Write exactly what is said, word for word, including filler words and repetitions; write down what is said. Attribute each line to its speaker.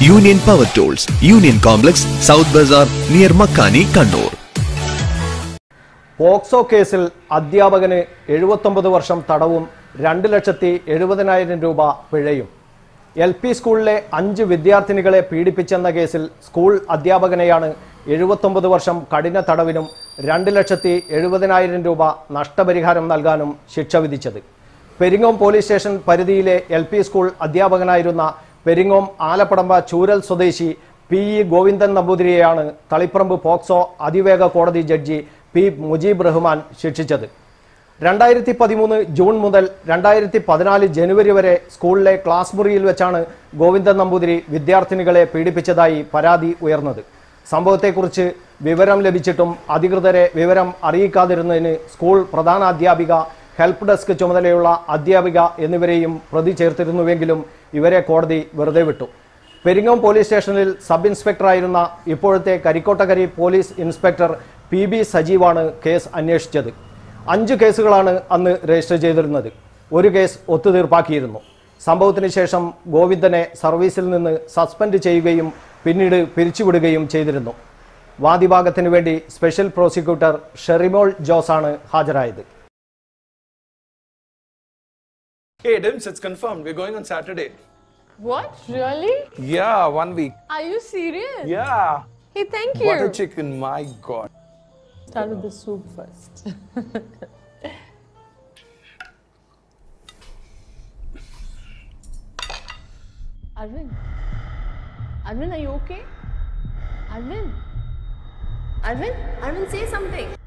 Speaker 1: Union Power Tools, Union Complex, South Bazaar, near Makkani, Kannur.
Speaker 2: POCSO കേസിൽ അധ്യാപകന് എഴുപത്തൊമ്പത് വർഷം തടവും രണ്ട് ലക്ഷത്തി എഴുപതിനായിരം രൂപ പിഴയും. എൽ പി സ്കൂളിലെ അഞ്ച് വിദ്യാർത്ഥിനികളെ പീഡിപ്പിച്ചെന്ന കേസിൽ സ്കൂൾ അധ്യാപകനെയാണ് എഴുപത്തൊമ്പത് വർഷം കഠിന തടവിനും രണ്ട് ലക്ഷത്തി എഴുപതിനായിരം രൂപ നഷ്ടപരിഹാരം നൽകാനും ശിക്ഷ വിധിച്ചത്. പെരിങ്ങോം പോലീസ് സ്റ്റേഷൻ പരിധിയിലെ എൽ പി സ്കൂൾ അധ്യാപകനായിരുന്ന പെരിങ്ങോം ആലപ്പടമ്പ ചൂരൽ സ്വദേശി പി ഇ ഗോവിന്ദൻ നമ്പൂതിരിയെയാണ് തളിപ്പറമ്പ് പോക്സോ അതിവേഗ കോടതി ജഡ്ജി പി മുജീബ് റഹ്മാൻ ശിക്ഷിച്ചത്. രണ്ടായിരത്തി പതിമൂന്ന് ജൂൺ മുതൽ രണ്ടായിരത്തി പതിനാല് ജനുവരി വരെ സ്കൂളിലെ ക്ലാസ് മുറിയിൽ വെച്ചാണ് ഗോവിന്ദൻ നമ്പൂതിരി വിദ്യാർത്ഥിനികളെ പീഡിപ്പിച്ചതായി പരാതി ഉയർന്നത്. സംഭവത്തെക്കുറിച്ച് വിവരം ലഭിച്ചിട്ടും അധികൃതരെ വിവരം അറിയിക്കാതിരുന്നതിന് സ്കൂൾ പ്രധാനാധ്യാപിക, ഹെൽപ്പ് ഡെസ്ക് ചുമതലയുള്ള അധ്യാപിക എന്നിവരെയും പ്രതി ചേർത്തിരുന്നുവെങ്കിലും ഇവരെ കോടതി വെറുതെ വിട്ടു. പെരിങ്ങോം പോലീസ് സ്റ്റേഷനിൽ സബ് ഇൻസ്പെക്ടറായിരുന്ന ഇപ്പോഴത്തെ Karikkottakari police inspector P B സജീവാണ് കേസ് അന്വേഷിച്ചത്. അഞ്ച് കേസുകളാണ് അന്ന് രജിസ്റ്റർ ചെയ്തിരുന്നത്. ഒരു കേസ് ഒത്തുതീർപ്പാക്കിയിരുന്നു. സംഭവത്തിന് ശേഷം ഗോവിന്ദനെ സർവീസിൽ നിന്ന് സസ്പെൻഡ് ചെയ്യുകയും പിന്നീട് പിരിച്ചുവിടുകയും ചെയ്തിരുന്നു. വാദിഭാഗത്തിനു വേണ്ടി സ്പെഷ്യൽ പ്രോസിക്യൂട്ടർ ഷെറിമോൾ ജോസാണ് ഹാജരായത്.
Speaker 3: Hey, Dims, it's confirmed. We're going on Saturday.
Speaker 4: What? Really?
Speaker 3: Yeah, one week.
Speaker 4: Are you serious?
Speaker 3: Yeah.
Speaker 4: Hey, thank you.
Speaker 3: Butter chicken, my God.
Speaker 4: Start with the soup first. Arvind? Arvind, are you okay? Arvind? Arvind? Arvind, say something.